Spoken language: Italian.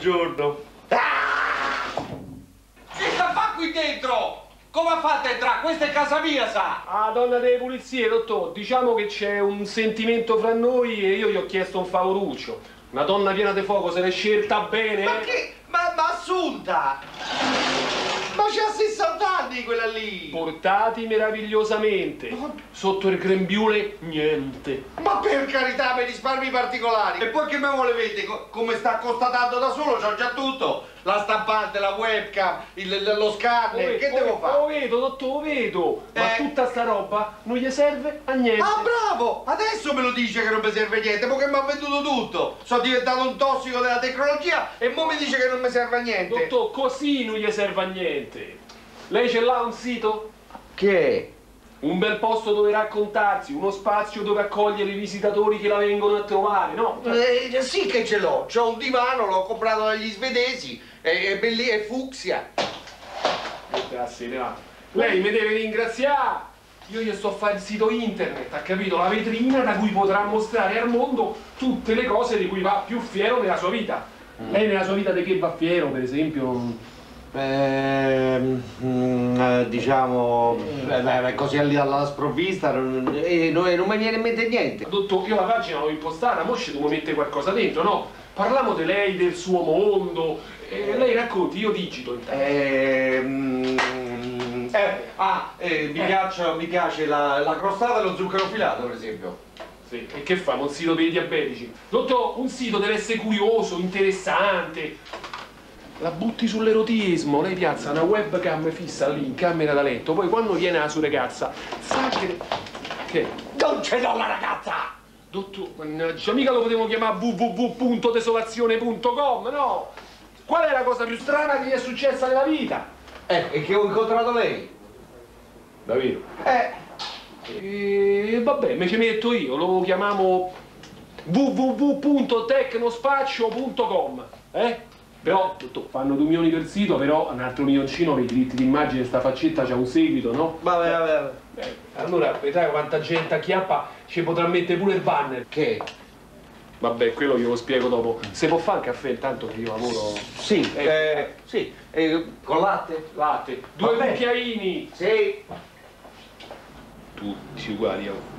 buongiorno. Che sta fa qui dentro? Come fate a entrare? Questa è casa mia, sa? Ah, donna delle pulizie, dottor, diciamo che c'è un sentimento fra noi e io gli ho chiesto un favoruccio. Una donna piena di fuoco se l'è scelta bene. Ma che? Ma Assunta! Ma c'ha 60 anni quella lì! Portati meravigliosamente. Sotto il grembiule, niente. Ma per carità, per risparmi particolari! E poi che me volevete? Come sta constatando da solo, c'ho già tutto! La stampante, la webcam, lo scanner, che devo fare? Lo vedo, dottor, lo vedo. Ma tutta sta roba non gli serve a niente. Ah, bravo! Adesso me lo dice che non mi serve niente, mo che mi ha venduto tutto! Sono diventato un tossico della tecnologia e mo mi dice che non mi serve a niente! Dottor, così non gli serve a niente. Lei ce l'ha un sito? Che? Un bel posto dove raccontarsi, uno spazio dove accogliere i visitatori che la vengono a trovare, no? Sì che ce l'ho, c'ho un divano, l'ho comprato dagli svedesi, è bellissimo, è fucsia. Lei mi deve ringraziare, io gli sto a fare il sito internet, ha capito? La vetrina da cui potrà mostrare al mondo tutte le cose di cui va più fiero nella sua vita. Lei nella sua vita di che va fiero, per esempio? Diciamo, così alla sprovvista non mi viene in mente niente. Dottor, io la pagina l'ho impostata, mo ci devo mettere qualcosa dentro, no? Parliamo di lei, del suo mondo, lei racconti, io digito intanto. Mi piace la crostata e lo zucchero filato, per esempio. Sì, e che fa? Un sito per i diabetici? Dottor, un sito deve essere curioso, interessante. La butti sull'erotismo, lei piazza una webcam fissa lì in camera da letto, poi quando viene la sua ragazza, sa che... Non ce l'ho la ragazza! Dottor, mannaggia, mica lo potevo chiamare www.desolazione.com, no? Qual è la cosa più strana che gli è successa nella vita? E che ho incontrato lei. Davvero? Vabbè, me ci metto io, lo chiamiamo www.tecnospazio.com, Però, dottor, fanno 2 milioni per sito, però un altro milioncino per i diritti d'immagine, sta faccetta c'ha un seguito, no? Vabbè. Allora, vedrai quanta gente acchiappa, ci potrà mettere pure il banner. Che? Vabbè, quello glielo spiego dopo. Se può fare un caffè intanto che io lavoro... Sì, sì. Con latte? Latte. 2 cucchiaini. Sì. Tutti uguali, oh.